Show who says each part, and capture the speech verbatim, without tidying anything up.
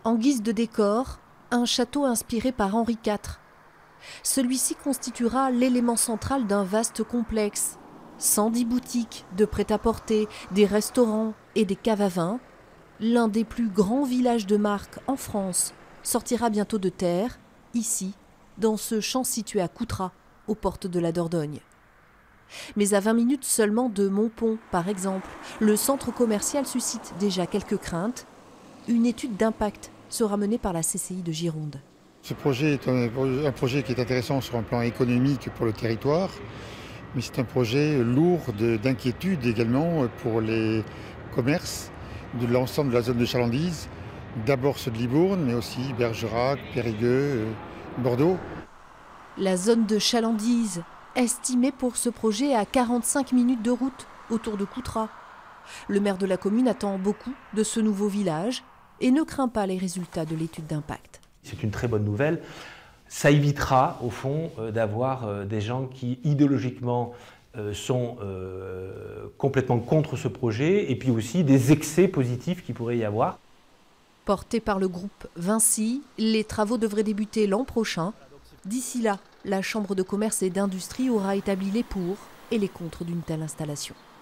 Speaker 1: En guise de décor, un château inspiré par Henri quatre. Celui-ci constituera l'élément central d'un vaste complexe. cent dix boutiques, de prêt-à-porter, des restaurants et des caves à vin. L'un des plus grands villages de marque en France sortira bientôt de terre, ici, dans ce champ situé à Coutras, aux portes de la Dordogne. Mais à vingt minutes seulement de Montpont, par exemple, le centre commercial suscite déjà quelques craintes. Une étude d'impact sera menée par la C C I de Gironde.
Speaker 2: Ce projet est un, un projet qui est intéressant sur un plan économique pour le territoire, mais c'est un projet lourd d'inquiétude également pour les commerces de l'ensemble de la zone de chalandise, d'abord ceux de Libourne, mais aussi Bergerac, Périgueux, Bordeaux.
Speaker 1: La zone de chalandise, estimée pour ce projet à quarante-cinq minutes de route autour de Coutras. Le maire de la commune attend beaucoup de ce nouveau village et ne craint pas les résultats de l'étude d'impact.
Speaker 3: C'est une très bonne nouvelle. Ça évitera, au fond, euh, d'avoir euh, des gens qui, idéologiquement, euh, sont euh, complètement contre ce projet, et puis aussi des excès positifs qu'il pourrait y avoir.
Speaker 1: Porté par le groupe Vinci, les travaux devraient débuter l'an prochain. D'ici là, la Chambre de commerce et d'industrie aura établi les pour et les contre d'une telle installation.